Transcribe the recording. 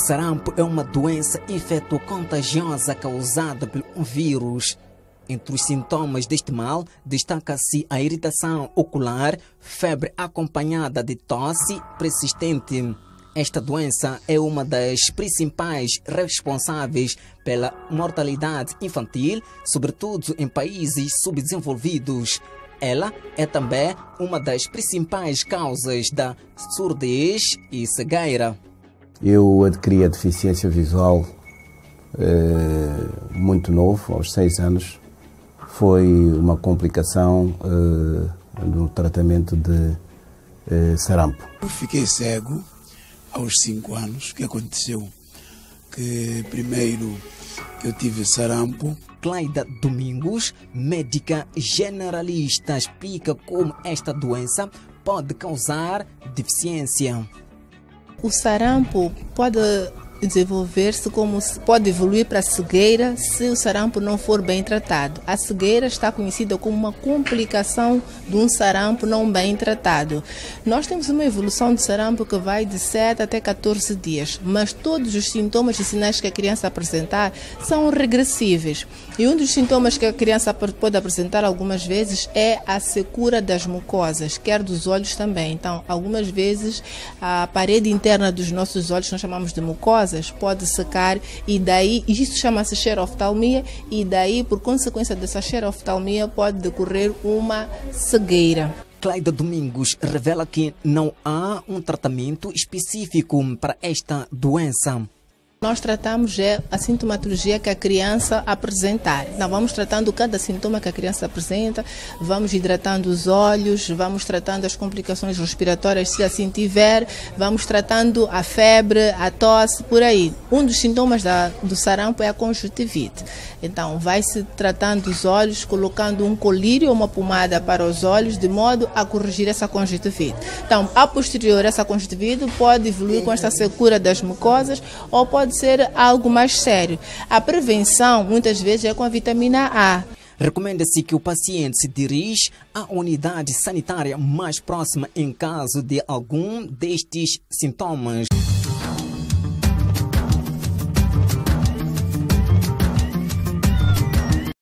sarampo é uma doença infecto-contagiosa causada por um vírus. Entre os sintomas deste mal, destaca-se a irritação ocular, febre acompanhada de tosse persistente. Esta doença é uma das principais responsáveis pela mortalidade infantil, sobretudo em países subdesenvolvidos. Ela é também uma das principais causas da surdez e cegueira. Eu adquiri a deficiência visual muito novo, aos 6 anos. Foi uma complicação no tratamento de sarampo. Eu fiquei cego aos 5 anos. O que aconteceu? Que primeiro eu tive sarampo. Cleida Domingos, médica generalista, explica como esta doença pode causar deficiência. O sarampo pode desenvolver-se pode evoluir para a cegueira se o sarampo não for bem tratado. A cegueira está conhecida como uma complicação de um sarampo não bem tratado. Nós temos uma evolução de sarampo que vai de 7 até 14 dias, mas todos os sintomas e sinais que a criança apresentar são regressíveis. E um dos sintomas que a criança pode apresentar algumas vezes é a secura das mucosas, quer dos olhos também. Então, algumas vezes a parede interna dos nossos olhos, nós chamamos de mucosa, pode secar e daí, isso chama-se xeroftalmia, e daí, por consequência dessa xeroftalmia, pode decorrer uma cegueira. Cleida Domingos revela que não há um tratamento específico para esta doença. Nós tratamos a sintomatologia que a criança apresentar. Então, vamos tratando cada sintoma que a criança apresenta, vamos hidratando os olhos, vamos tratando as complicações respiratórias, se assim tiver, vamos tratando a febre, a tosse, por aí. Um dos sintomas do sarampo é a conjuntivite. Então, vai-se tratando os olhos, colocando um colírio ou uma pomada para os olhos, de modo a corrigir essa conjuntivite. Então, a posterior, essa conjuntivite pode evoluir com esta secura das mucosas ou pode ser algo mais sério. A prevenção, muitas vezes, é com a vitamina A. Recomenda-se que o paciente se dirija à unidade sanitária mais próxima em caso de algum destes sintomas.